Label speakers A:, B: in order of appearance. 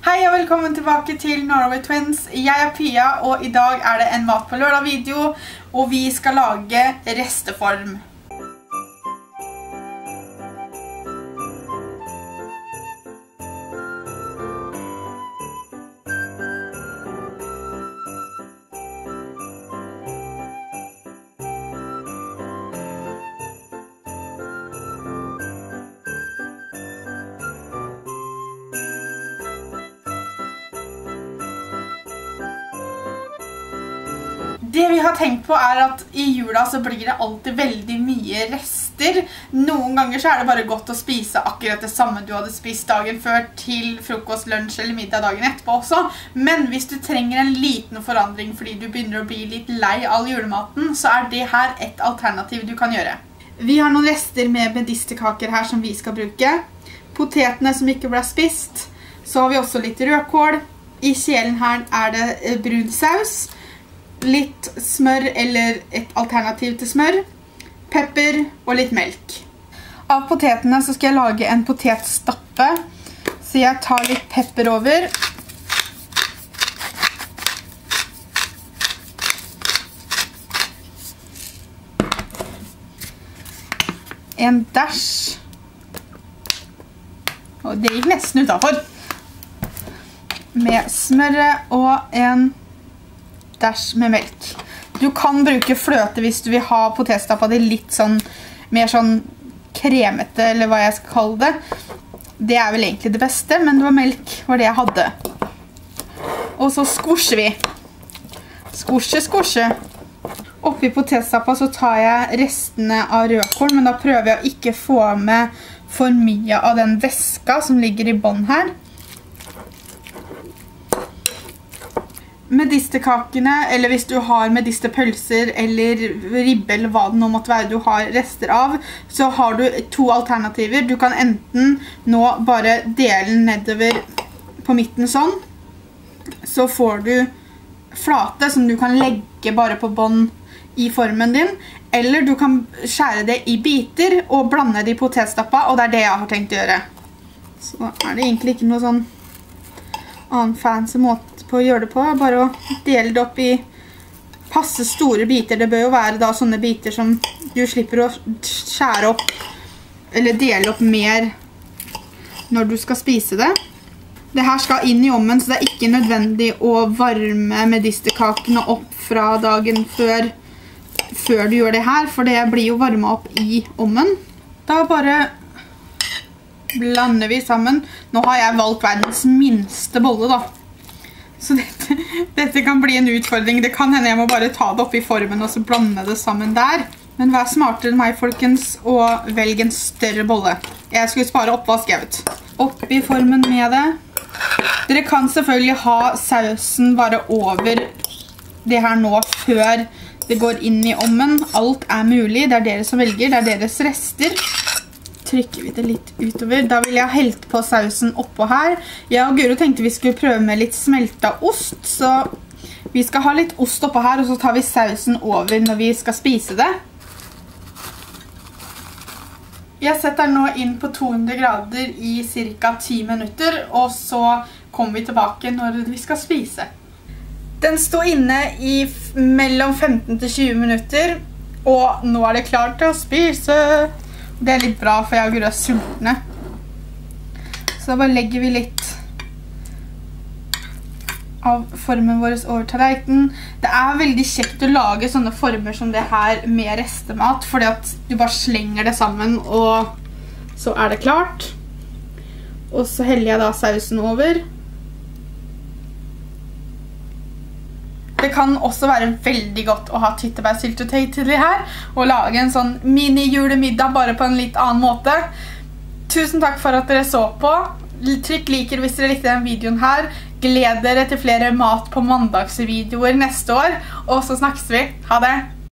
A: Hei og velkommen tilbake til Norway Twins. Jeg er Pia, og i dag er det en mat på lørdag video, og vi skal lage resteform. Det vi har tenkt på er at i jula så blir det alltid veldig mye rester. Noen ganger så er det bare godt å spise akkurat det samme du hadde spist dagen før til frokost, lunsj eller middag dagen etterpå også. Men hvis du trenger en liten forandring fordi du begynner å bli litt lei av julematen, så er det her et alternativ du kan gjøre. Vi har noen rester med medisterkaker her som vi skal bruke. Potetene som ikke ble spist. Så har vi også litt rødkål. I kjelen her er det brun saus. Litt smør eller et alternativ til smør, pepper og litt melk. Av potetene så skal jeg lage en potetstappe, så jeg tar litt pepper over. En dash. Og det gikk nesten utenfor. Med smøret og en dash med melk. Du kan bruke fløte hvis du vil ha potetstappa di litt sånn, mer sånn kremete, eller hva jeg skal kalle det. Det er vel egentlig det beste, men det var melk var det jeg hadde. Og så squosher vi. Squoshe. Oppi potetstappa så tar jeg restene av rødkål, men da prøver jeg å ikke få med for mye av den væska som ligger i bånd her. Medisterkakene, eller hvis du har medisterpølser eller ribbe eller hva det nå måtte være du har rester av, så har du to alternativer. Du kan enten nå bare dele den nedover på midten sånn, så får du flate som du kan legge bare på bånd i formen din, eller du kan skjære det i biter og blande det i potetstappa, og det er det jeg har tenkt å gjøre. Så er det egentlig ikke noe sånn annen fancy måte på å gjøre det på, bare å dele det opp i passe store biter. Det bør jo være da sånne biter som du slipper å skjære opp eller dele opp mer når du skal spise det. Det her skal inn i ovnen, så det er ikke nødvendig å varme medisterkakene opp fra dagen før du gjør det her, for det blir jo varmet opp i ovnen. Da bare blander vi sammen. Nå har jeg valgt verdens minste bolle da. Så dette kan bli en utfordring. Det kan hende jeg må bare ta det opp i formen og så blande det sammen der. Men vær smartere enn meg, folkens, og velg en større bolle. Jeg skulle spare oppvask, jeg vet. Opp i formen med det. Dere kan selvfølgelig ha sausen bare over det her nå før det går inn i ovnen. Alt er mulig. Det er dere som velger. Det er deres rester. Trykker vi det litt utover. Da vil jeg helt på sausen oppå her. Jeg og Guro tenkte vi skulle prøve med litt smeltet ost, så vi skal ha litt ost oppå her, og så tar vi sausen over når vi skal spise det. Jeg setter den nå inn på 200 grader i cirka 10 minutter, og så kommer vi tilbake når vi skal spise. Den står inne i mellom 15 til 20 minutter, og nå er det klart til å spise. Det er litt bra, for jeg og Guro er sultne. Så da bare legger vi litt av formen vår over tallerkenen. Det er veldig kjekt å lage sånne former som det her med restemat, fordi at du bare slenger det sammen, og så er det klart. Og så heller jeg da sausen over. Det kan også være veldig godt å ha tyttebærsyltetøy til det her, og lage en sånn mini-julemiddag bare på en litt annen måte. Tusen takk for at dere så på. Trykk liker hvis dere likte den videoen her. Gled dere til flere mat på mandagsvideoer neste år, og så snakkes vi. Ha det!